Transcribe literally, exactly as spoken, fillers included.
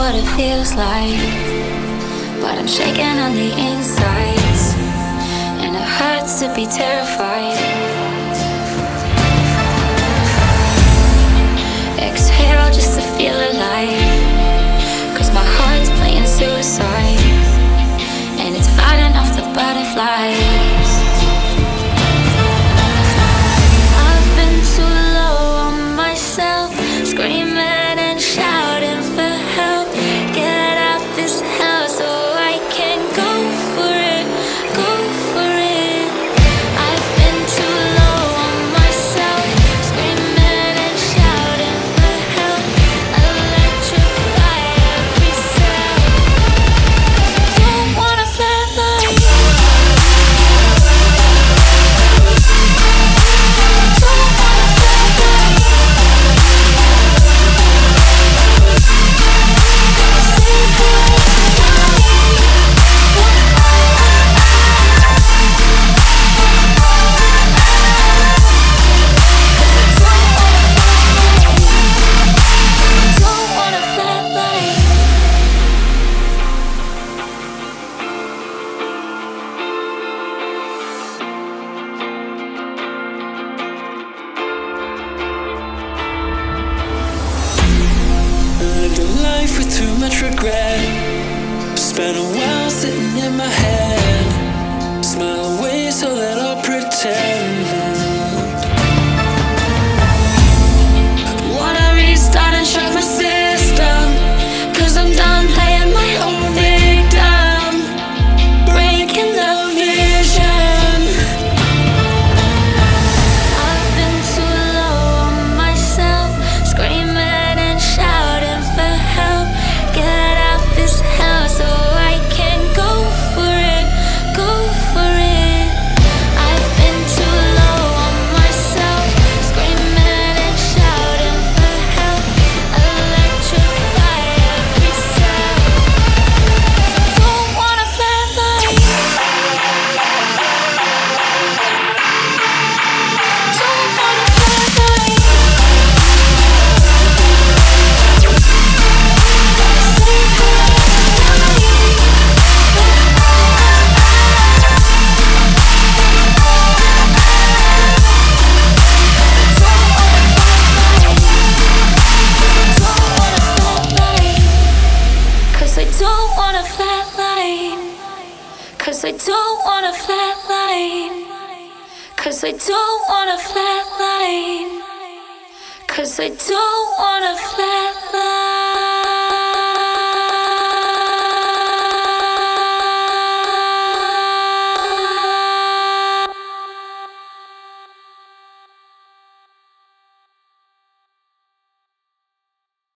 what it feels like, but I'm shaking on the insides, and it hurts to be terrified. Exhale just to feel alive, cause my heart's playing suicide, and it's fighting off the butterflies. I've been too low on myself, screaming and shouting for help. Get out this house so I can go for it, go for it. I've been too low on myself, screaming and shouting for help. Electrify every cell, 'cause I don't wanna flatline. Don't wanna flatline. Lived a life with too much regret. Spent a while sitting in my head. Smile away so that I'll pretend. Wanna restart and shock my system, cause I'm done playing my own victim, breaking the vision. I've been too low on myself, screaming and shouting for help. Get out this house so I can go for it, go for it. I've been too low on myself, screaming and shouting for help. Electrify every cell, 'cause I don't wanna flatline. Don't wanna flatline. Cause I don't wanna flatline. Cause I don't wanna flatline. Cause I don't wanna flatline. Cause I don't wanna flatline.